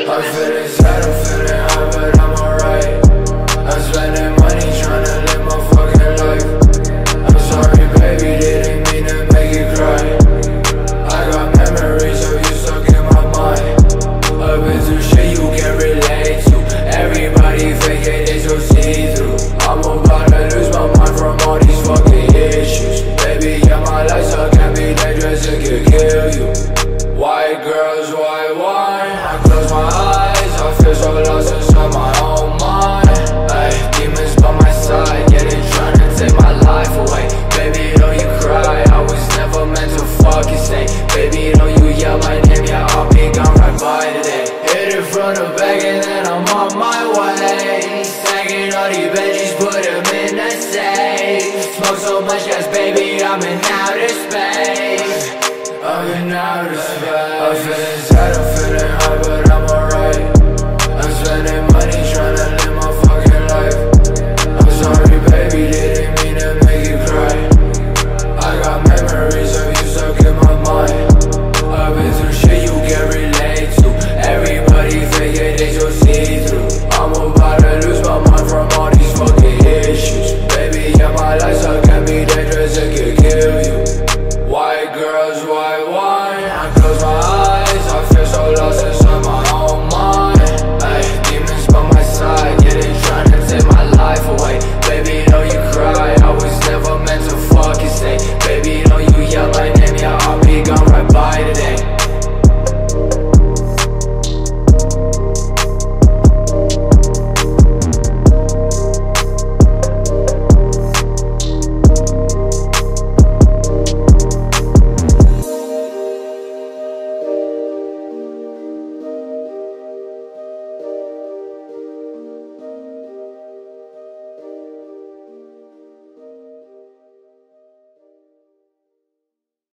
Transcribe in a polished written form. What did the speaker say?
I'm feeling sad, I'm feeling high, but I'm alright. I'm spending money tryna live my fucking life. I'm sorry baby, didn't mean to make you cry. I got memories of you stuck in my mind. I've been through shit you can't relate to. Everybody faking, they so see-through. I'm about to lose my mind from all these fucking issues. Baby, yeah, my lifestyle can be dangerous, it could kill you. White girls, white wine. I close my eyes, I feel so lost inside my own mind. Ay, demons by my side, yeah, they tryna take my life away. Baby, don't you cry, I was never meant to fucking stay. Baby, don't you yell my name, yeah, I'll be gone right by today. Hit it from the back and then I'm on my way. Stacking all these veggies, put them in the safe. Smoke so much gas, baby, I'm in outer space. I'm in outer space. I'm feeling sad, I'm feeling high, but I'm